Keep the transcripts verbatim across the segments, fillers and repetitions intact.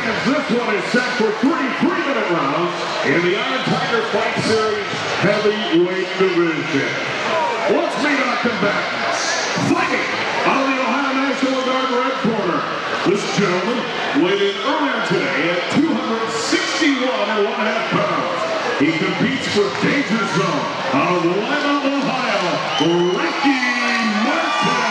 fans, this one is set for three three-minute rounds in the Iron Tiger Fight Series heavyweight division. Let's meet our combatants. Fighting out of the Ohio National Guard red corner, this gentleman weighed in earlier today at two hundred sixty-one and one half pounds. He competes for Danger Zone out of Lima, Ohio, Ricky Martin.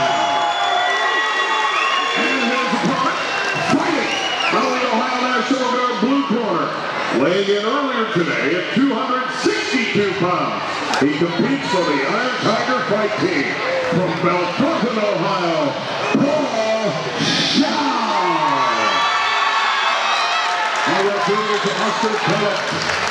And his opponent, fighting out of the Ohio National Guard blue corner, weighing in earlier today at two hundred sixty-two pounds. He competes for the Iron Tiger Fight Team from Belfort, Ohio, Shough. Our referee is Oscar Pellet.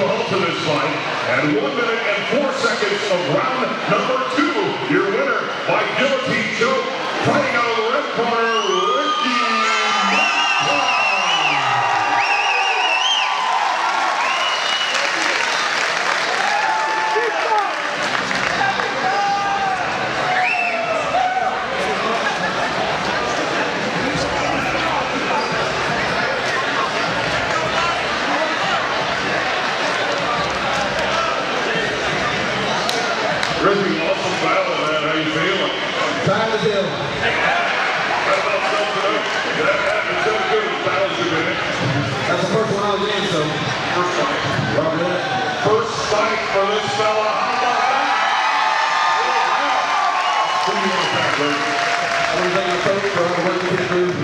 a halt to this fight at one minute and four seconds of round number two. Your winner by guillotine choke, fighting out of the red corner, Ricky. Ricky, awesome battle, man. How you feeling? Time to heal. How about something up? That happened so good as battles you've been in. That's the first one I was in, so. First fight. Roger that. First fight for this fella. How about that? Who do you want to thank, Ricky? I want to thank my coach for all the work we put through.